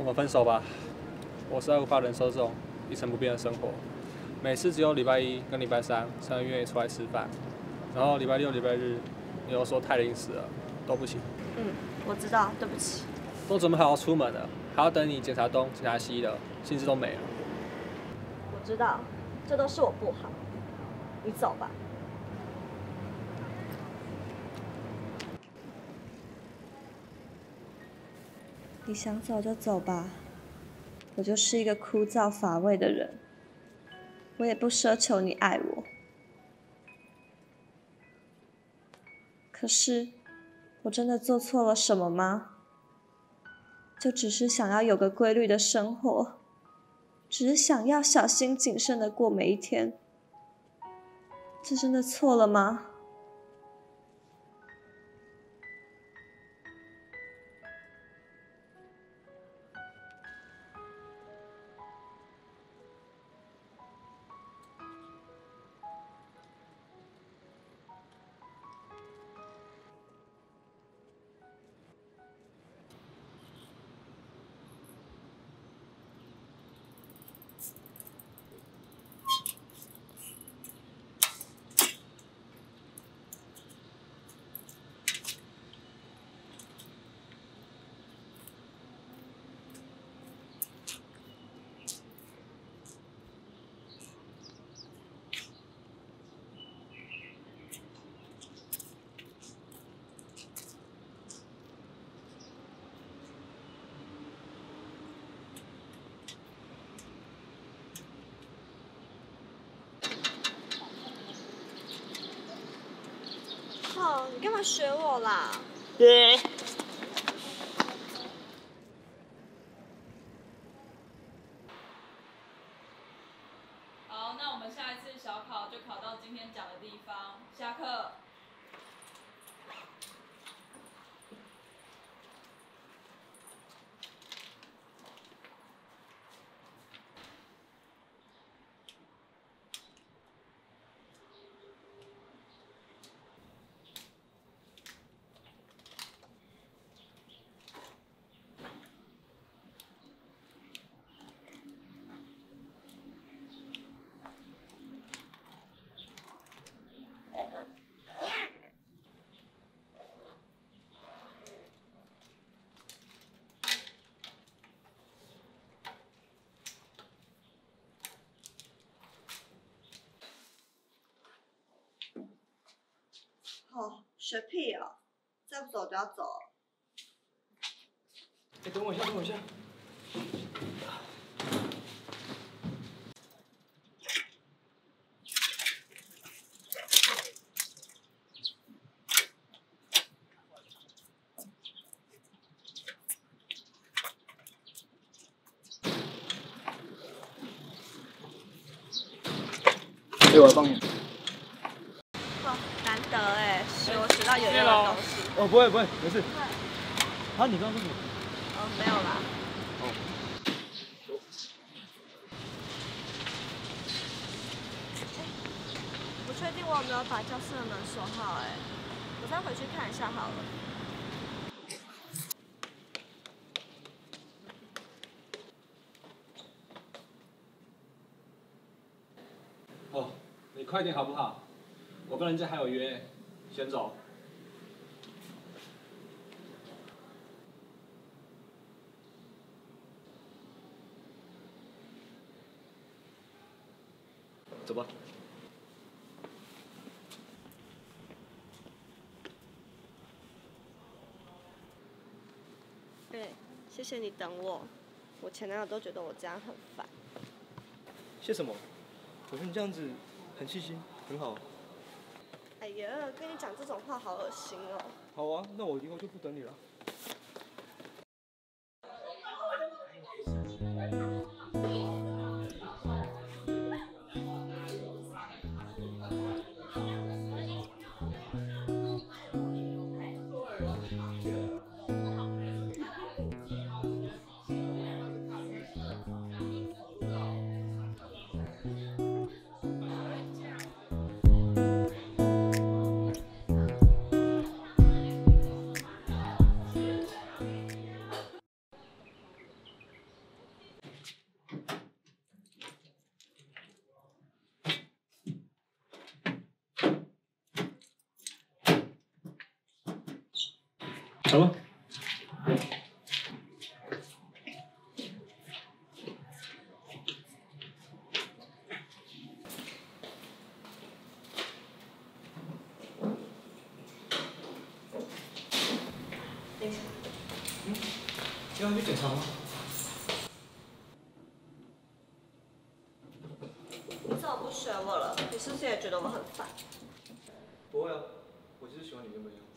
们分手吧。我实在无法忍受这种一成不变的生活。每次只有礼拜一跟礼拜三才能约你出来吃饭，然后礼拜六、礼拜日你又说太临时了，都不行。 我知道，对不起。 都准备好要出门了，还要等你检查东、检查西的，兴致都没了。 我知道，这都是我不好。你走吧。你想走就走吧，我就是一个枯燥乏味的人，我也不奢求你爱我。可是，我真的做错了什么吗？就只是想要有个规律的生活，只是想要小心谨慎的过每一天，这真的错了吗？你干嘛学我啦？ 好，那我们下一次小考就考到今天讲的地方，下课。 学屁哦！再不走就要走了。 等我一下，等我一下。我来帮你。 难得哎，是我学到有用的东西。 哦，不会，没事。啊，你刚刚说什么？ 没有啦。不确定我有没有把教室的门锁好哎，我再回去看一下好了。 哦，你快点好不好？我跟人家还有约，先走。走吧。 谢谢你等我。我前男友都觉得我这样很烦。 谢什么？我觉得你这样子很细心，很好。 哎呀，跟你讲这种话好恶心哦。 好啊，那我以后就不等你了。 走吧。今晚去检查吗？ 你怎么不选我了？你是不是也觉得我很烦？ 不会啊，我就是喜欢你原本样子。